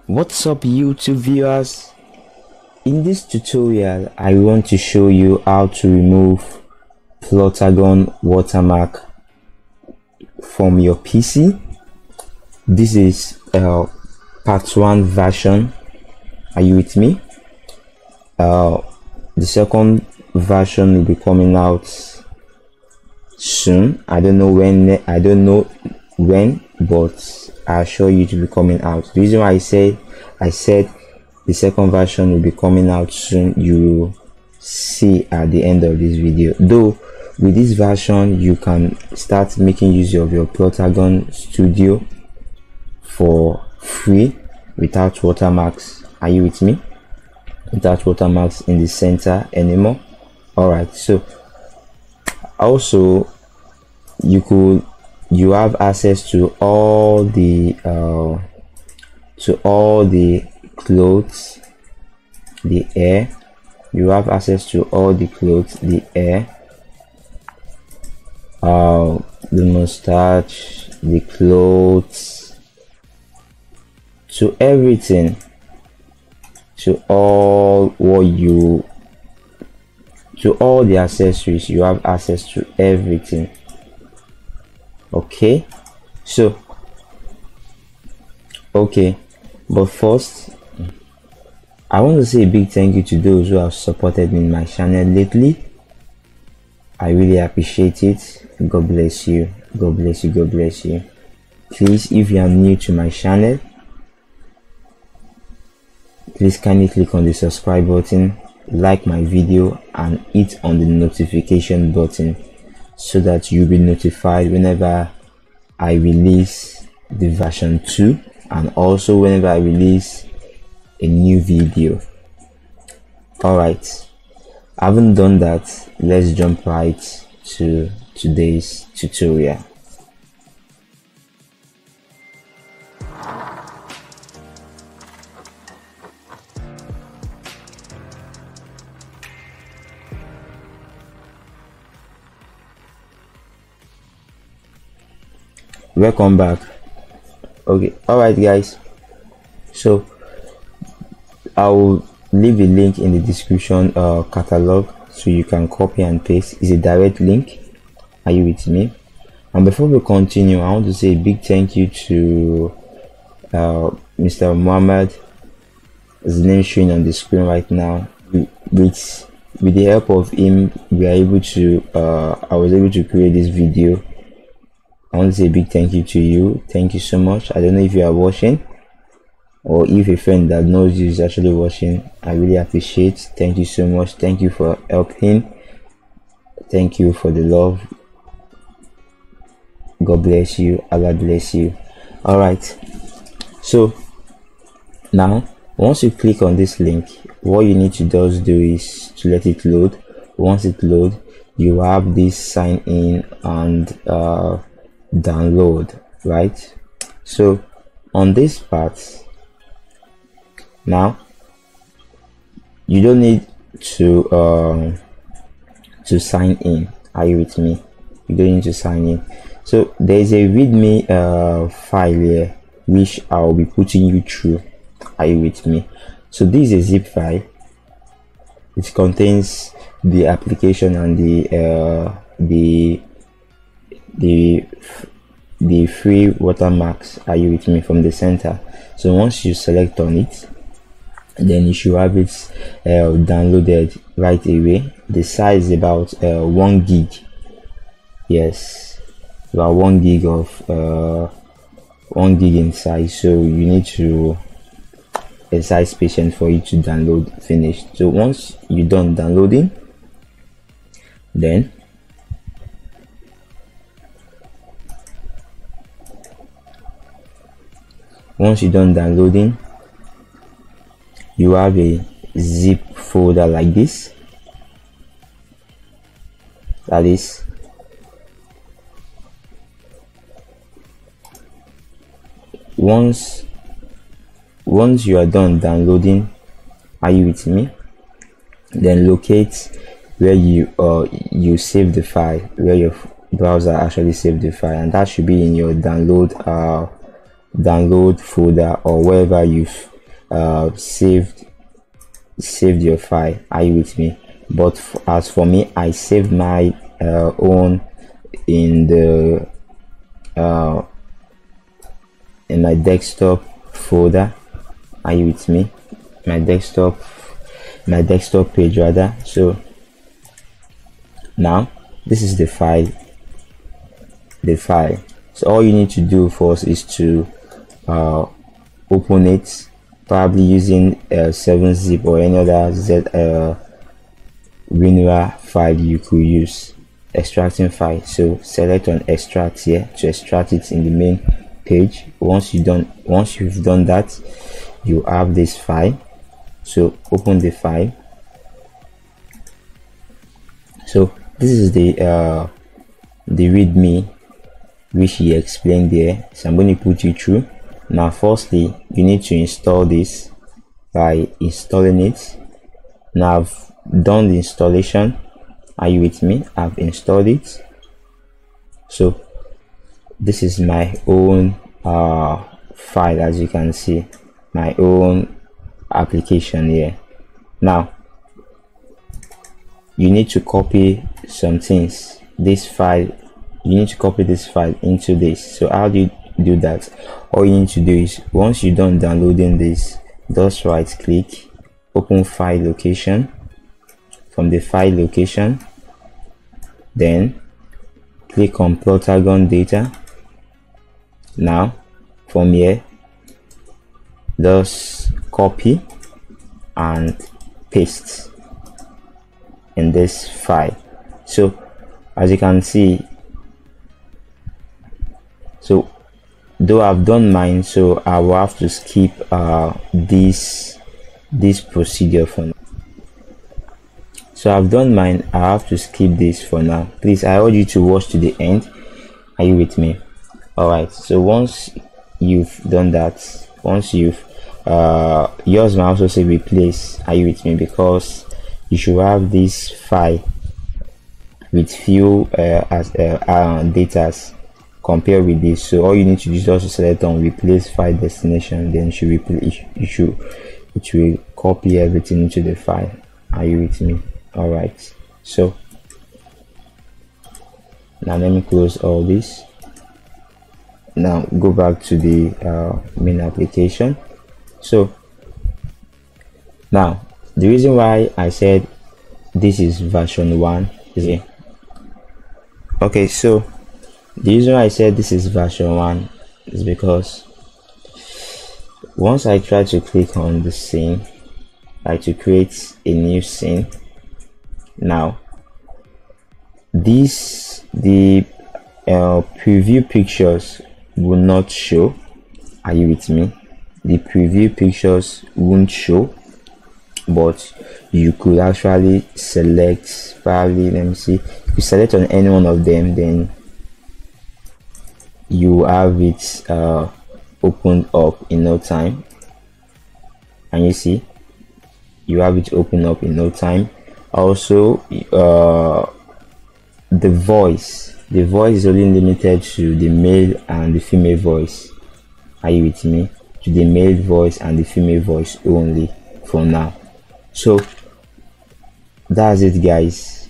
What's up YouTube viewers? In this tutorial I want to show you how to remove Plotagon watermark from your PC. This is part 1 version. Are you with me? The second version will be coming out soon. I don't know when, but I assure you to be coming out. The reason why I said the second version will be coming out soon, you will see at the end of this video. Though with this version you can start making use of your Plotagon Studio for free without watermarks. Are you with me? Without watermarks in the center anymore. Alright, so also you have access to all the clothes, the hair. You have access to all the clothes, the hair, the mustache, the clothes, to everything, to all the accessories. You have access to everything. Okay, so but first I want to say a big thank you to those who have supported me in my channel lately. I really appreciate it. God bless you. God bless you. God bless you. Please, if you are new to my channel, please kindly click on the subscribe button, like my video, and hit on the notification button so that you'll be notified whenever I release the version 2 and also whenever I release a new video. Alright, having done that, let's jump right to today's tutorial. Welcome back. Okay, alright guys, so I'll leave a link in the description catalog so you can copy and paste. It's a direct link. Are you with me? And before we continue, I want to say a big thank you to Mr. Muhammad. His name showing on the screen right now. With the help of him, we are able to I was able to create this video. I want to say a big thank you to you. Thank you so much. I don't know if you are watching or if a friend that knows you is actually watching. I really appreciate. Thank you so much. Thank you for helping. Thank you for the love. God bless you. Allah bless you. Alright, so now once you click on this link, what you need to just do is to let it load. Once it loads, you have this sign in and download, right? So on this part now, you don't need to sign in. Are you with me? You don't need to sign in. So there's a readme file here which I'll be putting you through. Are you with me? So this is a zip file. It contains the application and the free watermarks. Are you with me? From the center. So once you select on it, then you should have it downloaded right away. The size is about 1 gig. Yes, about 1 gig of 1 gig in size. So you need to exercise patience for it to download finished. So once you're done downloading, then once you're done downloading, you have a zip folder like this. That is, once you are done downloading, are you with me? Then locate where you save the file, where your browser actually saved the file, and that should be in your download folder or wherever you've saved your file. Are you with me? But as for me, I saved my own in the in my desktop folder. Are you with me? My desktop page rather. So now this is the file. So all you need to do first is to open it, probably using 7-zip or any other WinRAR file you could use. Extracting file. So select on extract here to extract it in the main page. Once you've done that, you have this file. So open the file. So this is the readme which he explained there. So I'm going to put you through. Now firstly, you need to install this by installing it. Now I've done the installation. Are you with me? I've installed it. So this is my own file, as you can see, my own application here. Now you need to copy some things. This file, you need to copy this file into this. So how do you do that? All you need to do is, once you're done downloading this, just right click, open file location. From the file location, then click on Plotagon data. Now from here, just copy and paste in this file. So as you can see, so though I've done mine, so I will have to skip this procedure for now. So I've done mine, I have to skip this for now. Please, I urge you to watch to the end. Are you with me? Alright, so once you've done that, once you've yours might also say replace. Are you with me? Because you should have this file with few data compared with this. So all you need to do is also select on replace file destination, then it will copy everything into the file. Are you with me? Alright, so now let me close all this. Now go back to the main application. So now the reason why I said this is version 1 is here. Okay, so the reason why I said this is version 1 is because once I try to click on the scene, like to create a new scene, now the preview pictures will not show. Are you with me? The preview pictures won't show, but you could actually select, probably, let me see, if you select on any one of them, then you have it opened up in no time. And you see, you have it open up in no time. Also the voice is only limited to the male and the female voice. Are you with me? To the male voice and the female voice only for now. So that's it, guys.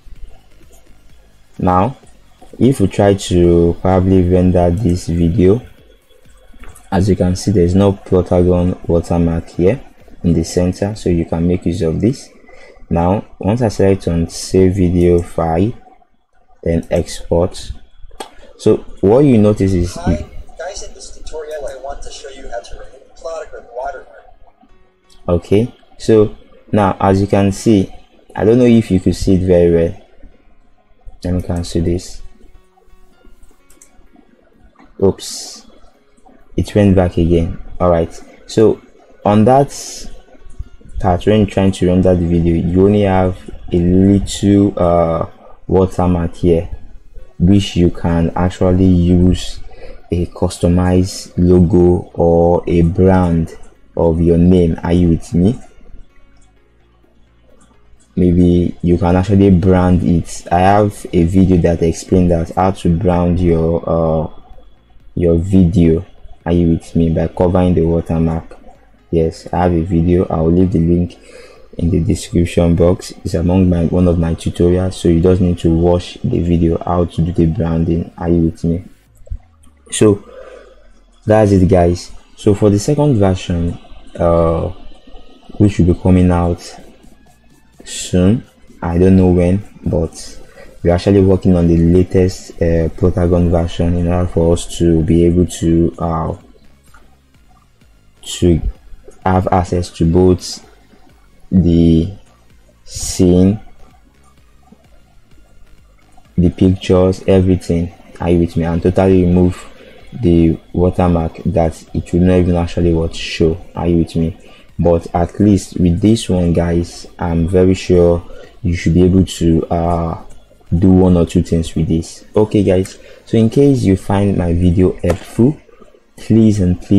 Now if we try to probably render this video, as you can see, there's no Plotagon watermark here in the center, so you can make use of this. Now once I select on save video file, then export, so what you notice is, guys, in this tutorial I want to show you how to remove Plotagon watermark. Okay, so now as you can see, I don't know if you could see it very well. Let me cancel this. Oops, it went back again. Alright, so on that part, when you're trying to render the video, you only have a little watermark here, which you can actually use a customized logo or a brand of your name. Are you with me? Maybe you can actually brand it. I have a video that explains that, how to brand your video. Are you with me? By covering the watermark. Yes, I have a video. I'll leave the link in the description box. It's among one of my tutorials, so you just need to watch the video how to do the branding. Are you with me? So that's it, guys. So for the second version, which will be coming out soon, I don't know when, but we're actually working on the latest Plotagon version in order for us to be able to have access to both the scene, the pictures, everything. Are you with me? And totally remove the watermark that it will not even actually what show. Are you with me? But at least with this one, guys, I'm very sure you should be able to do one or two things with this. Okay, guys, so in case you find my video helpful, please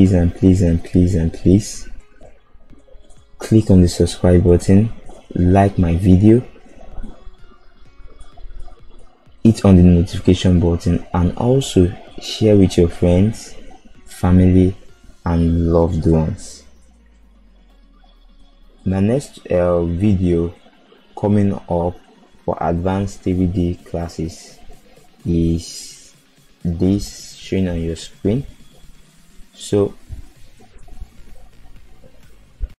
click on the subscribe button, like my video, hit on the notification button, and also share with your friends, family, and loved ones. My next video coming up for advanced 3D classes is this showing on your screen. So